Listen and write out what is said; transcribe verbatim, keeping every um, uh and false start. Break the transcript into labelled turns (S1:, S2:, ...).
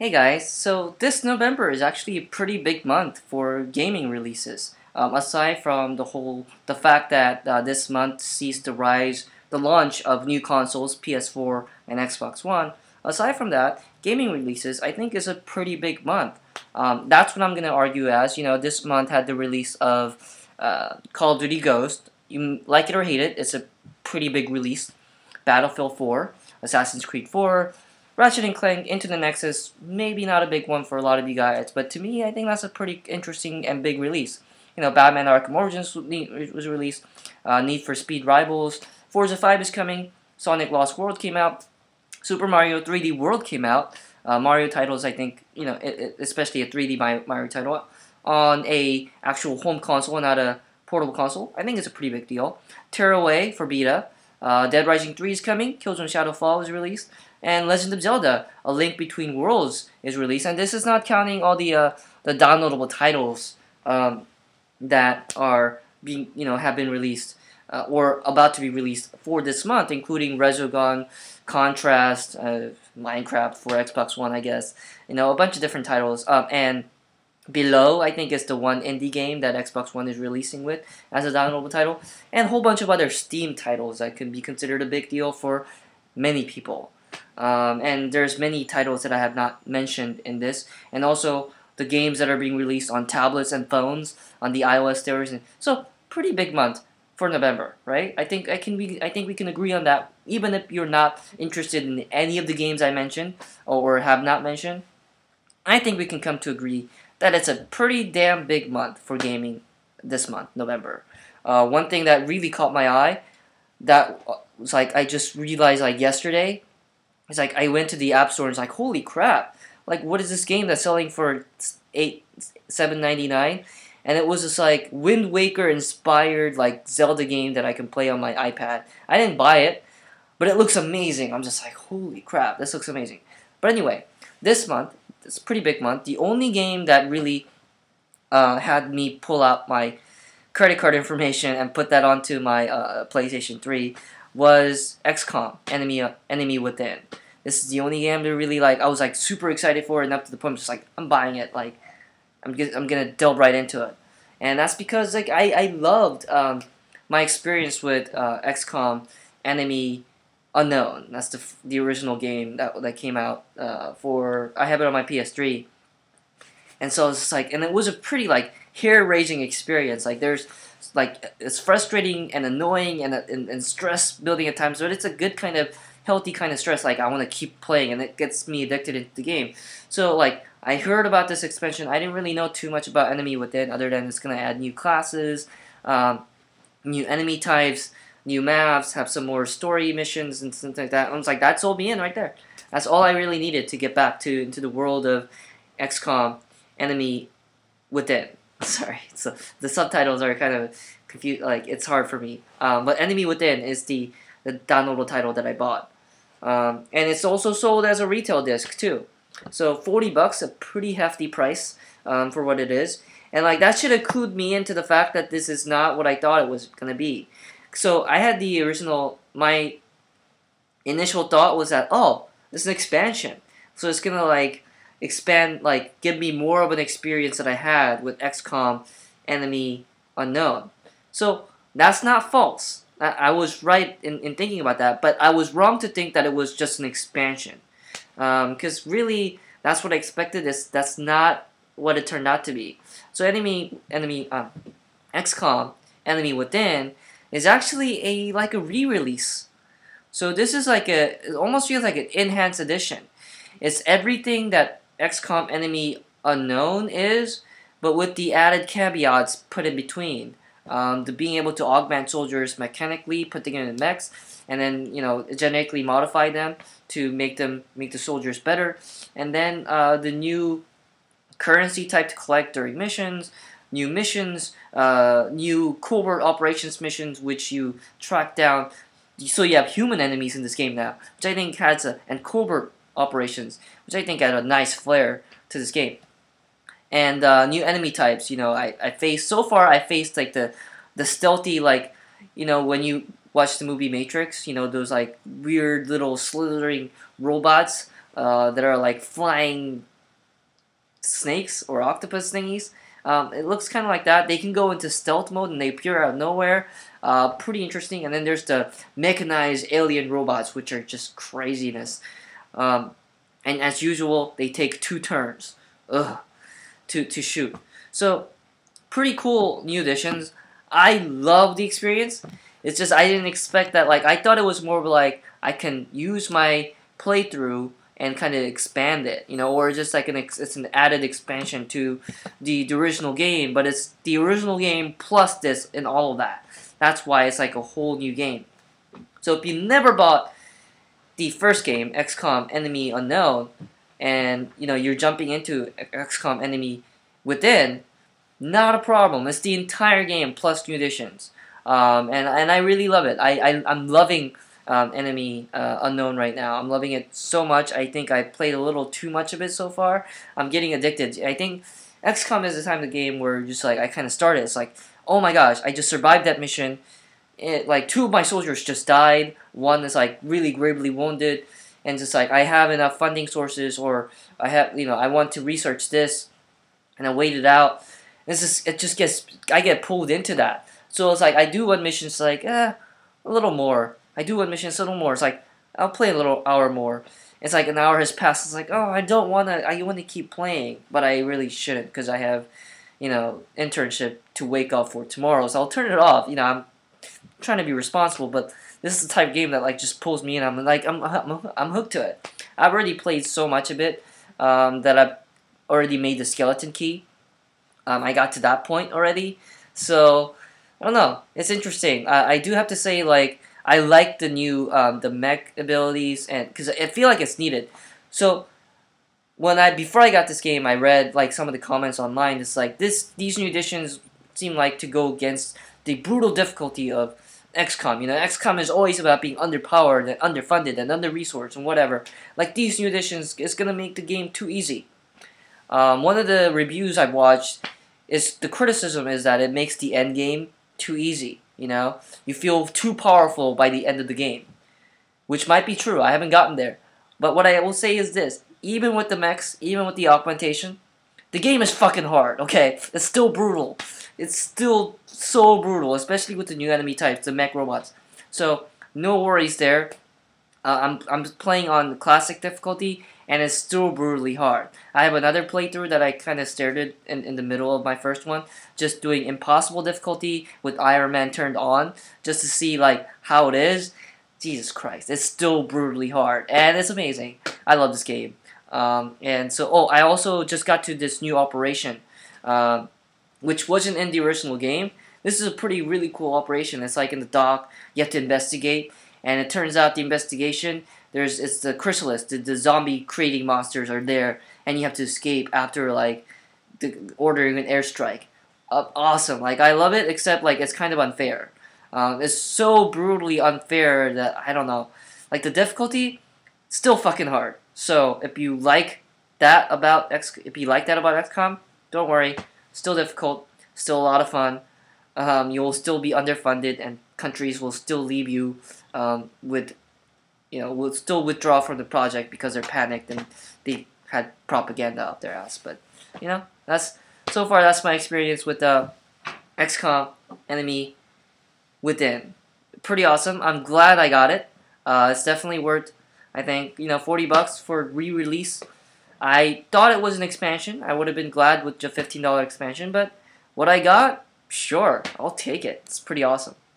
S1: Hey guys, so this November is actually a pretty big month for gaming releases. Um, aside from the whole, the fact that uh, this month sees the rise, the launch of new consoles, P S four and Xbox One. Aside from that, gaming releases I think is a pretty big month. Um, that's what I'm gonna argue as. You know, this month had the release of uh, Call of Duty Ghost. You like it or hate it, it's a pretty big release. Battlefield four, Assassin's Creed four. Ratchet and Clank Into the Nexus, maybe not a big one for a lot of you guys, but to me, I think that's a pretty interesting and big release. You know, Batman Arkham Origins was released, uh, Need for Speed Rivals, Forza five is coming, Sonic Lost World came out, Super Mario three D World came out. Uh, Mario titles, I think, you know, it, it, especially a three D Mario title on a actual home console, not a portable console, I think it's a pretty big deal. Tearaway for beta, uh, Dead Rising three is coming, Killzone Shadowfall is released, and Legend of Zelda: A Link Between Worlds is released. And this is not counting all the uh, the downloadable titles um, that are being you know have been released uh, or about to be released for this month, including Resogun, Contrast, uh, Minecraft for Xbox One, I guess. You know, a bunch of different titles. Um, and Below, I think, is the one indie game that Xbox One is releasing with as a downloadable title, and a whole bunch of other Steam titles that can be considered a big deal for many people. Um, and there's many titles that I have not mentioned in this, and also the games that are being released on tablets and phones on the iOS stores. So pretty big month for November, right? I think I can be, I think we can agree on that. Even if you're not interested in any of the games I mentioned or have not mentioned, I think we can come to agree that it's a pretty damn big month for gaming this month, November. Uh, one thing that really caught my eye, that was like I just realized like yesterday. It's like I went to the App Store and it's like, holy crap! Like, what is this game that's selling for eight seven ninety nine? And it was just like Wind Waker inspired like Zelda game that I can play on my iPad. I didn't buy it, but it looks amazing. I'm just like, holy crap, this looks amazing. But anyway, this month, it's a pretty big month. The only game that really uh, had me pull out my credit card information and put that onto my uh, PlayStation three was X COM, Enemy uh, Enemy Within. This is the only game that really like I was like super excited for, and up to the point I'm just like I'm buying it. Like I'm get, I'm gonna delve right into it, and that's because like I I loved um, my experience with uh, X COM Enemy Unknown. That's the the original game that that came out uh, for I have it on my P S three, and so it's just like and it was a pretty like hair raising experience. Like there's like it's frustrating and annoying and, and and stress building at times, but it's a good kind of healthy kind of stress. Like I want to keep playing, and it gets me addicted into the game. So like I heard about this expansion. I didn't really know too much about Enemy Within, other than it's gonna add new classes, um, new enemy types, new maps, have some more story missions and things like that. And I was like, that sold me in right there. That's all I really needed to get back to into the world of X COM Enemy Within. Sorry, so the subtitles are kind of confused. Like it's hard for me. Um, but Enemy Within is the the downloadable title that I bought, um, and it's also sold as a retail disc too. So forty bucks, a pretty hefty price um, for what it is. And like that should have clued me into the fact that this is not what I thought it was gonna be. So I had the original. My initial thought was that oh, this is an expansion, so it's gonna like expand, like give me more of an experience that I had with X COM Enemy Unknown. So that's not false. I, I was right in, in thinking about that, but I was wrong to think that it was just an expansion. Because um, really, that's what I expected. Is that's not what it turned out to be. So Enemy Enemy uh, X COM Enemy Within is actually a like a re-release. So this is like a it almost feels like an enhanced edition. It's everything that X COM Enemy Unknown is, but with the added caveats put in between. Um, the being able to augment soldiers mechanically, putting them in mechs, and then you know genetically modify them to make them make the soldiers better, and then uh, the new currency type to collect during missions, new missions, uh, new covert operations missions which you track down. So you have human enemies in this game now, which I think has a and covert operations, which I think add a nice flair to this game. And uh, new enemy types, you know, I, I faced, so far I faced like the, the stealthy, like, you know, when you watch the movie Matrix, you know, those like weird little slithering robots uh, that are like flying snakes or octopus thingies. Um, it looks kind of like that. They can go into stealth mode and they appear out of nowhere. Uh, pretty interesting. And then there's the mechanized alien robots, which are just craziness. Um, and as usual, they take two turns ugh, to, to shoot. So, pretty cool new additions. I love the experience. It's just I didn't expect that. Like, I thought it was more of like I can use my playthrough and kind of expand it, you know, or just like an ex it's an added expansion to the, the original game, but it's the original game plus this and all of that. That's why it's like a whole new game. So if you never bought the first game, X COM Enemy Unknown, and you know you're jumping into X COM Enemy Within, not a problem. It's the entire game plus new additions, um, and and I really love it. I, I I'm loving um, Enemy uh, Unknown right now. I'm loving it so much. I think I played a little too much of it so far. I'm getting addicted. I think X COM is the time of the game where just like I kind of started. It's like, oh my gosh, I just survived that mission. It, like two of my soldiers just died. One is like really gravely wounded, and just like I have enough funding sources, or I have you know I want to research this, and I wait it out. This is it just gets I get pulled into that. So it's like I do one mission, it's like eh, a little more. I do one mission, it's a little more. It's like I'll play a little hour more. It's like an hour has passed. It's like oh I don't wanna I want to keep playing, but I really shouldn't because I have you know internship to wake up for tomorrow. So I'll turn it off. You know I'm trying to be responsible, but this is the type of game that like just pulls me in. I'm like I'm I'm, I'm hooked to it. I've already played so much of it um, that I've already made the skeleton key. Um, I got to that point already, so I don't know. It's interesting. I, I do have to say like I like the new um, the mech abilities and because I feel like it's needed. So when I before I got this game, I read like some of the comments online. It's like this these new additions seem like to go against the brutal difficulty of X COM. You know, X COM is always about being underpowered and underfunded and under-resourced and whatever. Like, these new additions is going to make the game too easy. Um, one of the reviews I've watched is the criticism is that it makes the end game too easy, you know? You feel too powerful by the end of the game. Which might be true. I haven't gotten there. But what I will say is this. Even with the mechs, even with the augmentation, the game is fucking hard, okay? It's still brutal. It's still so brutal, especially with the new enemy types, the mech robots. So, no worries there. Uh, I'm, I'm playing on classic difficulty, and it's still brutally hard. I have another playthrough that I kind of started in, in the middle of my first one, just doing impossible difficulty with Iron Man turned on, just to see like how it is. Jesus Christ, it's still brutally hard, and it's amazing. I love this game. Um, and so, oh, I also just got to this new operation, um, which wasn't in the original game. This is a pretty really cool operation. It's like in the dock, you have to investigate, and it turns out the investigation, there's it's the chrysalis, the, the zombie creating monsters are there, and you have to escape after like the, ordering an airstrike. Uh, awesome, like I love it, except like it's kind of unfair. Um, it's so brutally unfair that I don't know, like the difficulty, still fucking hard. So if you like that about X, if you like that about X COM, don't worry, still difficult, still a lot of fun. Um, you will still be underfunded, and countries will still leave you um, with, you know, will still withdraw from the project because they're panicked and they had propaganda out their ass. But you know, that's so far that's my experience with uh, X COM Enemy Within. Pretty awesome. I'm glad I got it. Uh, it's definitely worth, I think, you know, forty bucks for re-release. I thought it was an expansion. I would have been glad with the fifteen dollar expansion, but what I got, sure, I'll take it. It's pretty awesome.